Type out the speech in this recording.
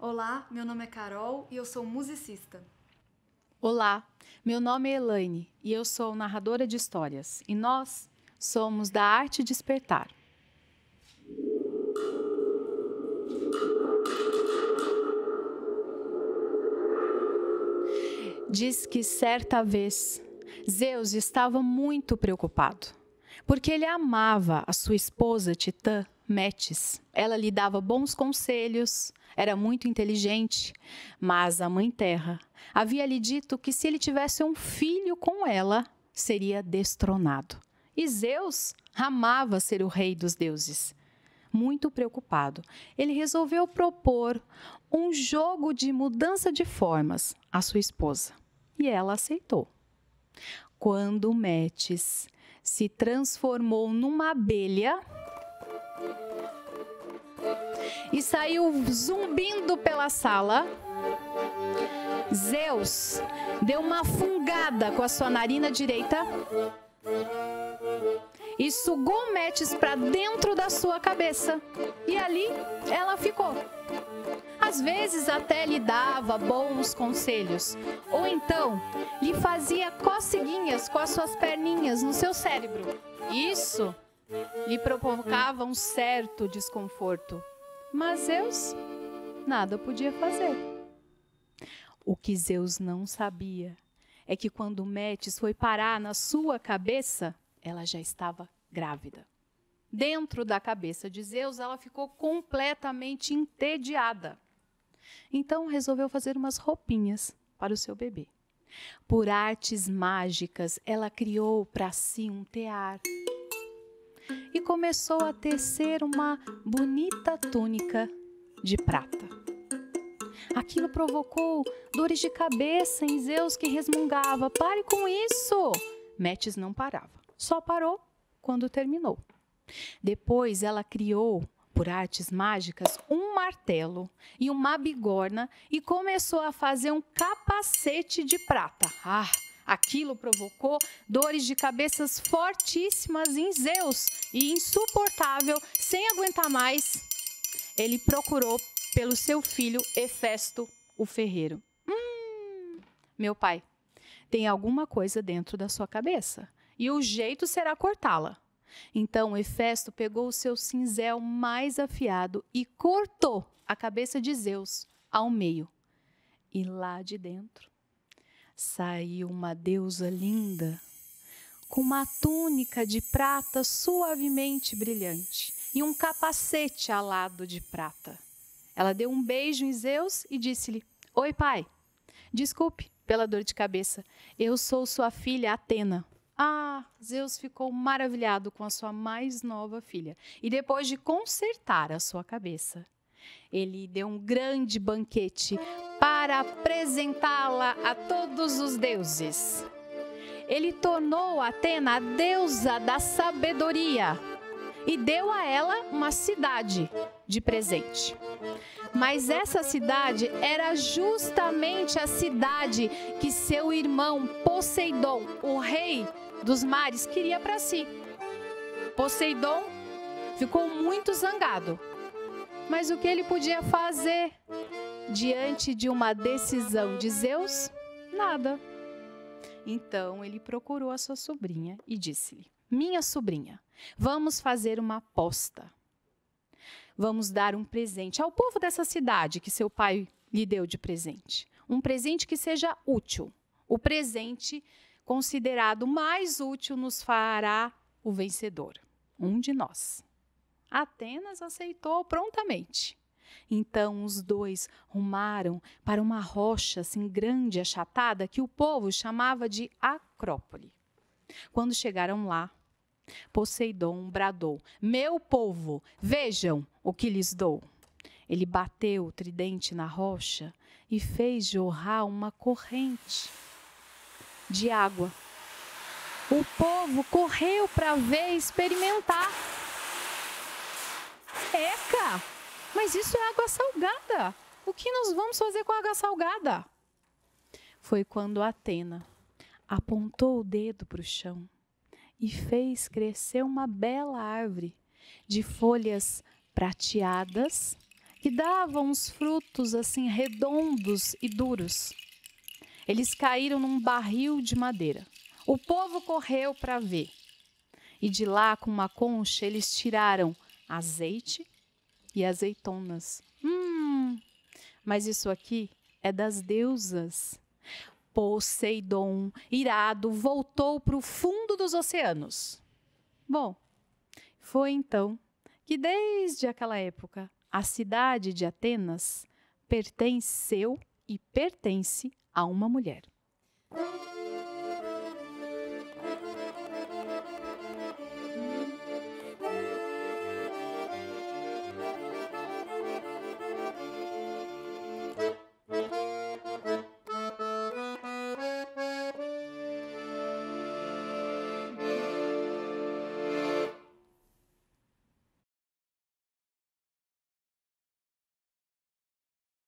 Olá, meu nome é Carol e eu sou musicista. Olá, meu nome é Elaine e eu sou narradora de histórias. E nós somos da Arte Despertar. Diz que certa vez Zeus estava muito preocupado, porque ele amava a sua esposa Titã, Metis. Ela lhe dava bons conselhos, era muito inteligente, mas a Mãe Terra havia lhe dito que se ele tivesse um filho com ela, seria destronado. E Zeus amava ser o rei dos deuses. Muito preocupado, ele resolveu propor um jogo de mudança de formas à sua esposa. E ela aceitou. Quando Metis se transformou numa abelha e saiu zumbindo pela sala, Zeus deu uma fungada com a sua narina direita e sugou Metis para dentro da sua cabeça. E ali ela ficou. Às vezes até lhe dava bons conselhos, ou então lhe fazia coceguinhas com as suas perninhas no seu cérebro. Isso lhe provocava um certo desconforto, mas Zeus nada podia fazer. O que Zeus não sabia é que quando Metis foi parar na sua cabeça, ela já estava grávida. Dentro da cabeça de Zeus, ela ficou completamente entediada. Então resolveu fazer umas roupinhas para o seu bebê. Por artes mágicas, ela criou para si um tear e começou a tecer uma bonita túnica de prata. Aquilo provocou dores de cabeça em Zeus, que resmungava: "Pare com isso!" Metis não parava, só parou quando terminou. Depois ela criou, por artes mágicas, um martelo e uma bigorna e começou a fazer um capacete de prata. Aquilo provocou dores de cabeças fortíssimas em Zeus e insuportável, sem aguentar mais, ele procurou pelo seu filho Hefesto, o ferreiro. Meu pai, tem alguma coisa dentro da sua cabeça e o jeito será cortá-la. Então Hefesto pegou o seu cinzel mais afiado e cortou a cabeça de Zeus ao meio. E lá de dentro saiu uma deusa linda, com uma túnica de prata suavemente brilhante e um capacete alado de prata. Ela deu um beijo em Zeus e disse-lhe: "Oi, pai. Desculpe pela dor de cabeça. Eu sou sua filha Atena." Zeus ficou maravilhado com a sua mais nova filha. E depois de consertar a sua cabeça, ele deu um grande banquete para apresentá-la a todos os deuses. Ele tornou Atena a deusa da sabedoria e deu a ela uma cidade de presente. Mas essa cidade era justamente a cidade que seu irmão Poseidon, o rei dos mares, queria para si. Poseidon ficou muito zangado. Mas o que ele podia fazer diante de uma decisão de Zeus? Nada. Então ele procurou a sua sobrinha e disse-lhe: "Minha sobrinha, vamos fazer uma aposta. Vamos dar um presente ao povo dessa cidade que seu pai lhe deu de presente. Um presente que seja útil. O presente considerado mais útil nos fará o vencedor, um de nós." Atenas aceitou prontamente. Então os dois rumaram para uma rocha assim grande e achatada que o povo chamava de Acrópole. Quando chegaram lá, Poseidon bradou: "Meu povo, vejam o que lhes dou." Ele bateu o tridente na rocha e fez jorrar uma corrente de água. O povo correu para ver e experimentar. "Eca, mas isso é água salgada. O que nós vamos fazer com a água salgada?" Foi quando Atena apontou o dedo para o chão e fez crescer uma bela árvore de folhas prateadas que davam uns frutos assim redondos e duros. Eles caíram num barril de madeira. O povo correu para ver. E de lá, com uma concha, eles tiraram azeite e azeitonas. Mas isso aqui é das deusas. Poseidon, irado, voltou para o fundo dos oceanos. Bom, foi então que desde aquela época a cidade de Atenas pertenceu e pertence a uma mulher.